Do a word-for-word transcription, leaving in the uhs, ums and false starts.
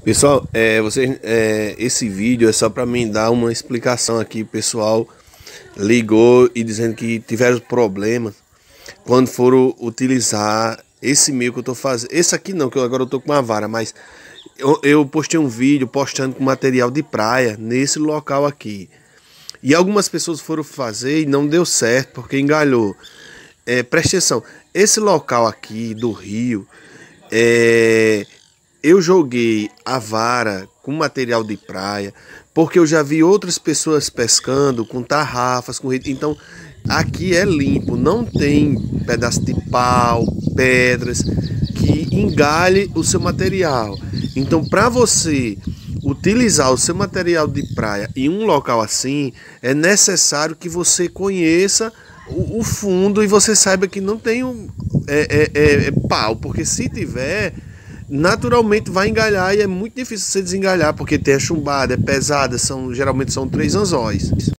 Pessoal, é, vocês, é, esse vídeo é só para mim dar uma explicação aqui. O pessoal ligou e dizendo que tiveram problemas quando foram utilizar esse meio que eu tô fazendo. Esse aqui não, que eu, agora eu tô com uma vara, mas eu, eu postei um vídeo postando com material de praia nesse local aqui. E algumas pessoas foram fazer e não deu certo porque engalhou. É, presta atenção, esse local aqui do rio, é, eu joguei a vara com material de praia, porque eu já vi outras pessoas pescando com tarrafas, com rede. Então aqui é limpo, não tem pedaço de pau, pedras que engalhe o seu material. Então, para você utilizar o seu material de praia em um local assim, é necessário que você conheça o, o fundo e você saiba que não tem um, é, é, é, é pau, porque se tiver, naturalmente vai engalhar e é muito difícil você desengalhar, porque tem a chumbada, é pesada, são, geralmente são três anzóis.